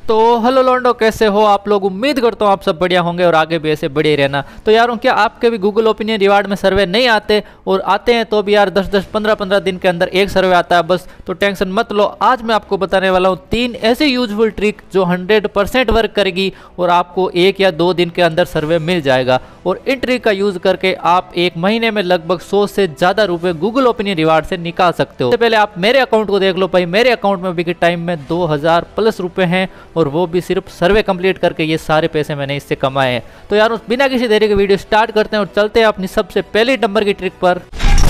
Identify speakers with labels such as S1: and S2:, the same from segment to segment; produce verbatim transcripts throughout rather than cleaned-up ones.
S1: तो हेलो लॉन्डो, कैसे हो आप लोग। उम्मीद करता हूँ आप सब बढ़िया होंगे और आगे भी ऐसे बढ़िया रहना। तो यारों, क्या आपके भी गूगल ओपिनियन रिवार्ड में सर्वे नहीं आते, और आते हैं तो भी यार दस दस पंद्रह पंद्रह दिन के अंदर एक सर्वे आता है बस। तो टेंशन मत लो, आज मैं आपको बताने वाला हूँ तीन ऐसी यूजफुल ट्रिक जो हंड्रेड परसेंट वर्क करेगी और आपको एक या दो दिन के अंदर सर्वे मिल जाएगा। और इन ट्रिक का यूज करके आप एक महीने में लगभग सौ से ज्यादा रुपए गूगल ओपिनियन रिवार्ड से निकाल सकते हो। सबसे पहले आप मेरे अकाउंट को देख लो भाई, मेरे अकाउंट में अभी के टाइम में दो हजार प्लस रुपए हैं, और वो भी सिर्फ सर्वे कंप्लीट करके ये सारे पैसे मैंने इससे कमाए हैं। तो यार बिना किसी देरी के वीडियो स्टार्ट करते हैं और चलते हैं अपनी सबसे पहली नंबर की ट्रिक पर।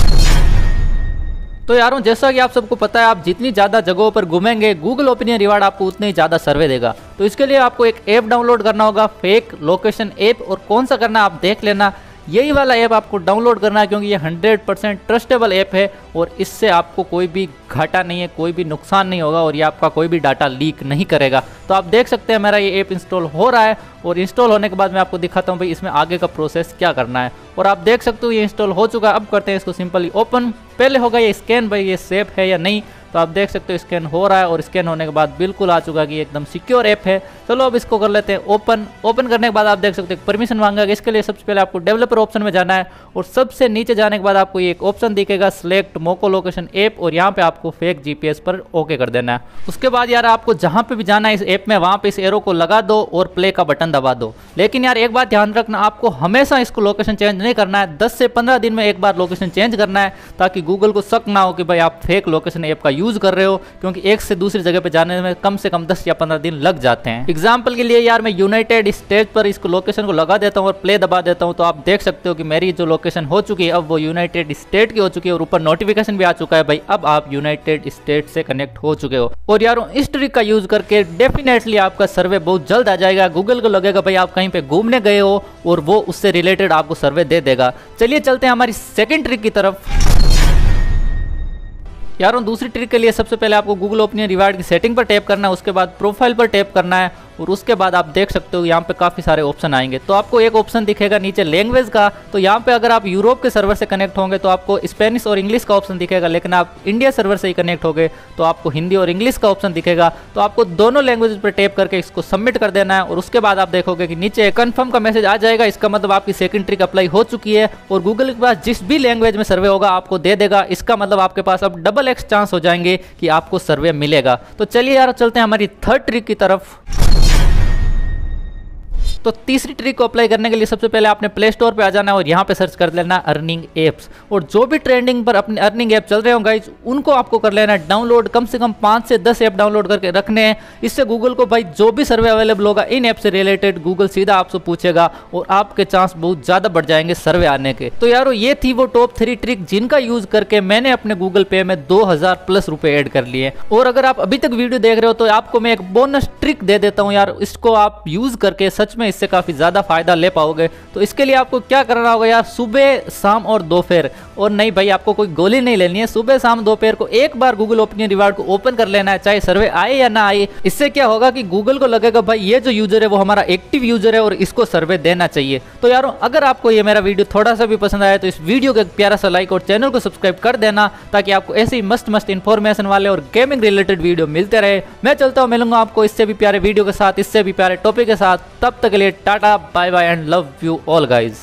S1: तो यारों, जैसा कि आप सबको पता है, आप जितनी ज़्यादा जगहों पर घूमेंगे गूगल ओपिनियन रिवार्ड आपको उतने ही ज़्यादा सर्वे देगा। तो इसके लिए आपको एक ऐप डाउनलोड करना होगा, फेक लोकेशन ऐप। और कौन सा करना आप देख लेना, यही वाला ऐप आपको डाउनलोड करना है, क्योंकि ये हंड्रेड परसेंट ट्रस्टेबल ऐप है और इससे आपको कोई भी घाटा नहीं है, कोई भी नुकसान नहीं होगा और ये आपका कोई भी डाटा लीक नहीं करेगा। तो आप देख सकते हैं मेरा ये ऐप इंस्टॉल हो रहा है, और इंस्टॉल होने के बाद मैं आपको दिखाता हूँ भाई इसमें आगे का प्रोसेस क्या करना है। और आप देख सकते हो ये इंस्टॉल हो चुका है। अब करते हैं इसको सिंपली ओपन। पहले होगा ये स्कैन, भाई ये सेफ है या नहीं। तो आप देख सकते हो स्कैन हो रहा है, और स्कैन होने के बाद बिल्कुल आ चुका है कि एकदम सिक्योर ऐप है। चलो अब इसको कर लेते हैं ओपन। ओपन करने के बाद आप देख सकते हो परमिशन मांगेगा। इसके लिए सबसे पहले आपको डेवलपर ऑप्शन में जाना है, और सबसे नीचे जाने के बाद आपको ये एक ऑप्शन दिखेगा सिलेक्ट मोको लोकेशन ऐप, और यहाँ पे आपको फेक जीपीएस पर ओके कर देना है। उसके बाद यार आपको जहाँ पे भी जाना है इस ऐप में, वहाँ पे इस एरो को लगा दो और प्ले का बटन दबा दो। लेकिन यार एक बात ध्यान रखना, आपको हमेशा इसको लोकेशन चेंज नहीं करना है। दस से पंद्रह दिन में एक बार लोकेशन चेंज करना है, ताकि गूगल को शक ना हो कि भाई आप फेक लोकेशन ऐप का यूज कर रहे हो, क्योंकि एक से दूसरी जगह पे जाने में कम से कम दस या पंद्रह दिन लग जाते हैं। एग्जाम्पल के लिए यार मैं यूनाइटेड स्टेट पर इसको लोकेशन को लगा देता हूँ और प्ले दबा देता हूँ, तो आप देख सकते हो कि मेरी जो लोकेशन हो चुकी है अब वो यूनाइटेड स्टेट की हो चुकी है, और ऊपर नोटिफिकेशन भी आ चुका है भाई अब आप यूनाइटेड स्टेट से कनेक्ट हो चुके हो। और यार इस ट्रिक का यूज करके डेफिनेटली आपका सर्वे बहुत जल्द आ जाएगा। गूगल को लगेगा भाई आप कहीं पे घूमने गए हो, और वो उससे रिलेटेड आपको सर्वे दे देगा। चलिए चलते हैं हमारी सेकंड ट्रिक की तरफ। यारों दूसरी ट्रिक के लिए सबसे पहले आपको गूगल ओपिनियन रिवार्ड की सेटिंग पर टैप करना है, उसके बाद प्रोफाइल पर टैप करना है, और उसके बाद आप देख सकते हो यहाँ पे काफ़ी सारे ऑप्शन आएंगे। तो आपको एक ऑप्शन दिखेगा नीचे लैंग्वेज का। तो यहाँ पे अगर आप यूरोप के सर्वर से कनेक्ट होंगे तो आपको स्पेनिश और इंग्लिश का ऑप्शन दिखेगा, लेकिन आप इंडिया सर्वर से ही कनेक्ट होंगे तो आपको हिंदी और इंग्लिश का ऑप्शन दिखेगा। तो आपको दोनों लैंग्वेज पर टैप करके इसको सबमिट कर देना है, और उसके बाद आप देखोगे कि नीचे कन्फर्म का मैसेज आ जाएगा। इसका मतलब आपकी सेकंड ट्रिक अप्लाई हो चुकी है, और गूगल के पास जिस भी लैंग्वेज में सर्वे होगा आपको दे देगा। इसका मतलब आपके पास अब डबल एक्स चांस हो जाएंगे कि आपको सर्वे मिलेगा। तो चलिए यार चलते हैं हमारी थर्ड ट्रिक की तरफ। तो तीसरी ट्रिक को अप्लाई करने के लिए सबसे पहले आपने प्ले स्टोर पे आ जाना है, और यहाँ पे सर्च कर लेना अर्निंग एप्स। और जो भी ट्रेंडिंग पर अपने अर्निंग ऐप चल रहे हो गाइज, उनको आपको कर लेना है डाउनलोड। कम से कम पाँच से दस ऐप डाउनलोड करके रखने हैं। इससे गूगल को भाई जो भी सर्वे अवेलेबल होगा इन ऐप से रिलेटेड गूगल सीधा आपसे पूछेगा, और आपके चांस बहुत ज़्यादा बढ़ जाएंगे सर्वे आने के। तो यारो ये थी वो टॉप थ्री ट्रिक जिनका यूज करके मैंने अपने गूगल पे में दो हजार प्लस रुपए ऐड कर लिए। और अगर आप अभी तक वीडियो देख रहे हो तो आपको मैं एक बोनस ट्रिक दे देता हूँ यार, इसको आप यूज करके सच में इससे काफी ज्यादा फायदा ले पाओगे। तो इसके लिए आपको क्या करना होगा यार, सुबह शाम और दोपहर, और नहीं भाई आपको कोई गोली नहीं लेनी है, सुबह शाम दोपहर को एक बार गूगल ओपिनियन रिवार्ड को ओपन कर लेना है, चाहे सर्वे आए या ना आए। इससे क्या होगा कि गूगल को लगेगा भाई ये जो यूजर है वो हमारा एक्टिव यूजर है और इसको सर्वे देना चाहिए। तो यारों अगर आपको ये मेरा वीडियो थोड़ा सा भी पसंद आया तो इस वीडियो को एक प्यारा सा लाइक और चैनल को सब्सक्राइब कर देना, ताकि आपको ऐसे ही मस्त मस्त इन्फॉर्मेशन वाले और गेमिंग रिलेटेड वीडियो मिलते रहे। मैं चलता हूँ, मिलूंगा आपको इससे भी प्यारे वीडियो के साथ, इससे भी प्यारे टॉपिक के साथ। तब तक के लिए tata bye bye and love you all guys.